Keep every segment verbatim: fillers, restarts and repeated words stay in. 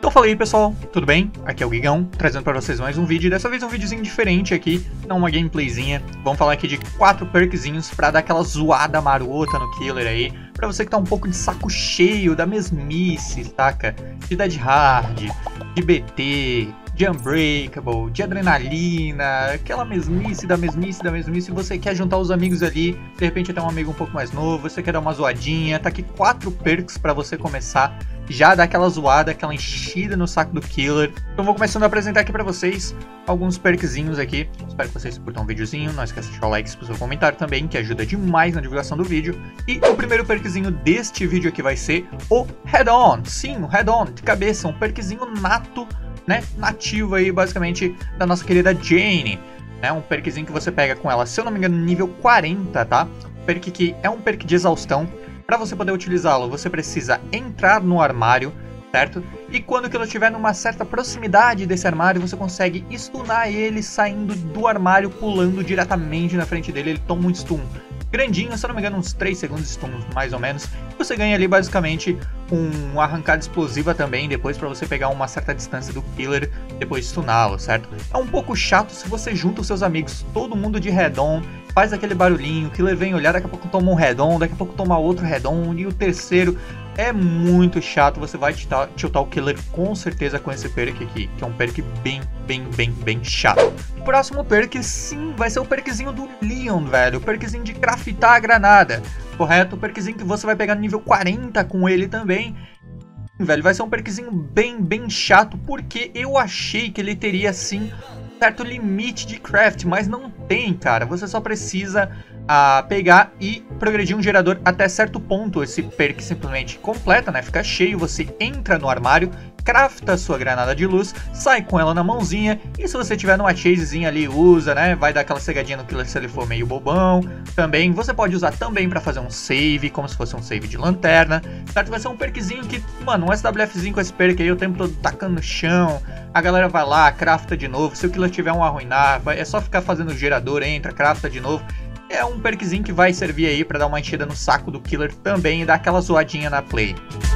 Então fala aí pessoal, tudo bem? Aqui é o Gigão, trazendo para vocês mais um vídeo, dessa vez um videozinho diferente aqui, não uma gameplayzinha. Vamos falar aqui de quatro perkzinhos para dar aquela zoada marota no killer aí, para você que tá um pouco de saco cheio da mesmice, saca? De Dead Hard, de B T, de Unbreakable, de adrenalina, aquela mesmice da mesmice da mesmice, você quer juntar os amigos ali, de repente até um amigo um pouco mais novo, você quer dar uma zoadinha, tá aqui quatro perks para você começar já dar aquela zoada, aquela enchida no saco do killer. Então vou começando a apresentar aqui pra vocês alguns perkzinhos aqui. Espero que vocês curtam o videozinho, não esqueça de deixar o like e o seu comentário também, que ajuda demais na divulgação do vídeo. E o primeiro perkzinho deste vídeo aqui vai ser o Head On. Sim, o Head On, de cabeça, um perkzinho nato, né, nativo aí basicamente da nossa querida Jane. É um perkzinho que você pega com ela, se eu não me engano, nível quarenta, tá? Perk que é um perk de exaustão. Para você poder utilizá-lo, você precisa entrar no armário, certo? E quando que ele estiver numa certa proximidade desse armário, você consegue stunar ele saindo do armário, pulando diretamente na frente dele. Ele toma um stun grandinho, se eu não me engano, uns três segundos de stun, mais ou menos. Você ganha ali basicamente um arrancada explosiva também, depois para você pegar uma certa distância do killer, depois stuná-lo, certo? É um pouco chato se você junta os seus amigos, todo mundo de head-on, faz aquele barulhinho, o killer vem olhar, daqui a pouco toma um head-on, daqui a pouco toma outro head-on, e o terceiro é muito chato. Você vai tiltar, tiltar o killer com certeza com esse perk aqui, que é um perk bem, bem, bem, bem chato. O próximo perk, sim, vai ser o perkzinho do Leon, velho, o perkzinho de craftar a granada, correto? O perkzinho que você vai pegar no nível quarenta com ele também. Velho, vai ser um perkzinho bem, bem chato, porque eu achei que ele teria, sim, certo limite de craft, mas não tem, cara. Você só precisa ah, pegar e progredir um gerador até certo ponto. Esse perk simplesmente completa, né? Fica cheio, você entra no armário, crafta a sua granada de luz, sai com ela na mãozinha, e se você tiver numa chasezinha ali, usa, né? Vai dar aquela cegadinha no killer se ele for meio bobão. Também, você pode usar também pra fazer um save, como se fosse um save de lanterna, certo? Vai ser um perkzinho que, mano, um SWFzinho com esse perk aí, o tempo todo tacando no chão, a galera vai lá, crafta de novo, se o killer tiver um arruinar, é só ficar fazendo o gerador, entra, crafta de novo. É um perkzinho que vai servir aí pra dar uma enchida no saco do killer também e dar aquela zoadinha na play.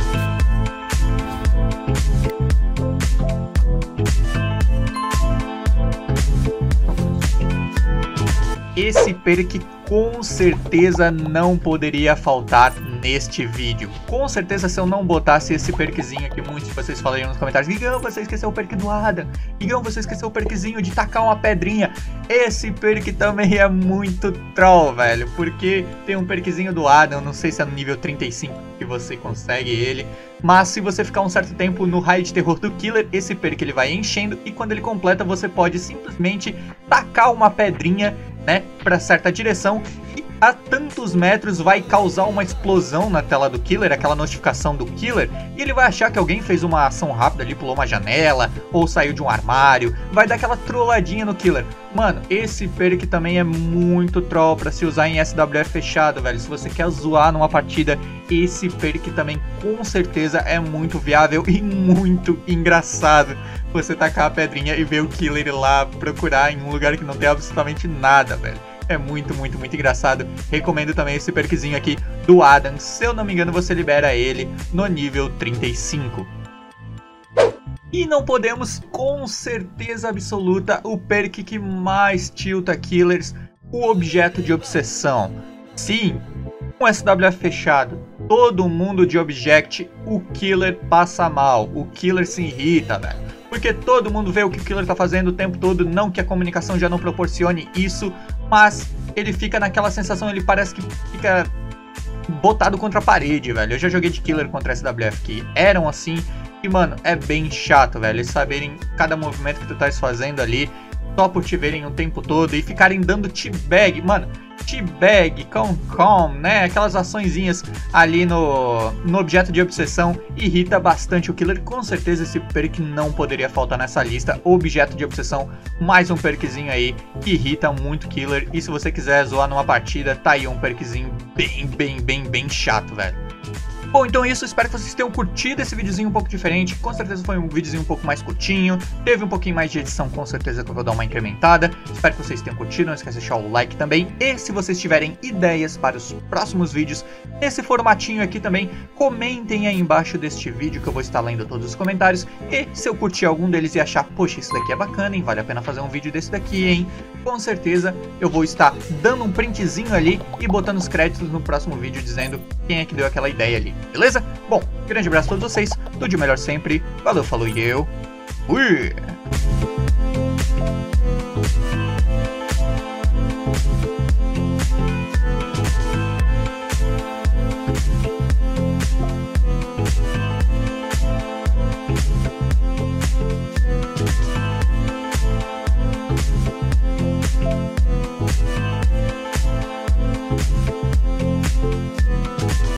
Esse perk com certeza não poderia faltar neste vídeo. Com certeza, se eu não botasse esse perkzinho aqui, muitos de vocês falariam nos comentários: Gigão, você esqueceu o perk do Adam. Gigão, você esqueceu o perkzinho de tacar uma pedrinha. Esse perk também é muito troll, velho, porque tem um perkzinho do Adam, não sei se é no nível trinta e cinco que você consegue ele, mas se você ficar um certo tempo no raio de terror do killer, esse perk ele vai enchendo, e quando ele completa, você pode simplesmente tacar uma pedrinha, né, para certa direção, e a tantos metros vai causar uma explosão na tela do killer, aquela notificação do killer, e ele vai achar que alguém fez uma ação rápida ali, pulou uma janela, ou saiu de um armário, vai dar aquela trolladinha no killer. Mano, esse perk também é muito troll pra se usar em S W F fechado, velho. Se você quer zoar numa partida, esse perk também com certeza é muito viável e muito engraçado. Você tacar a pedrinha e ver o killer ir lá procurar em um lugar que não tem absolutamente nada, velho. É muito, muito, muito engraçado. Recomendo também esse perkzinho aqui do Adam. Se eu não me engano, você libera ele no nível trinta e cinco. E não podemos, com certeza absoluta, o perk que mais tilta killers, o objeto de obsessão. Sim, um S W F fechado, todo mundo de object, o killer passa mal, o killer se irrita, velho. Porque todo mundo vê o que o killer tá fazendo o tempo todo, não que a comunicação já não proporcione isso, mas ele fica naquela sensação, ele parece que fica botado contra a parede, velho. Eu já joguei de killer contra S W F que eram assim, e mano, é bem chato, velho, eles saberem cada movimento que tu tá fazendo ali, só por te verem o tempo todo e ficarem dando teabag, mano, teabag, calm calm, né, aquelas açõezinhas ali no, no objeto de obsessão, irrita bastante o killer. Com certeza esse perk não poderia faltar nessa lista, objeto de obsessão, mais um perkzinho aí que irrita muito killer, e se você quiser zoar numa partida, tá aí um perkzinho bem, bem, bem, bem chato, velho. Bom, então é isso, espero que vocês tenham curtido esse videozinho um pouco diferente. Com certeza foi um videozinho um pouco mais curtinho, teve um pouquinho mais de edição, com certeza que eu vou dar uma incrementada. Espero que vocês tenham curtido, não esqueça de deixar o like também. E se vocês tiverem ideias para os próximos vídeos nesse formatinho aqui também, comentem aí embaixo deste vídeo que eu vou estar lendo todos os comentários. E se eu curtir algum deles e achar, poxa, isso daqui é bacana, hein, vale a pena fazer um vídeo desse daqui, hein, com certeza eu vou estar dando um printzinho ali e botando os créditos no próximo vídeo dizendo quem é que deu aquela ideia ali. Beleza? Bom, grande abraço a todos vocês, tudo de melhor sempre, valeu, falou e eu fui!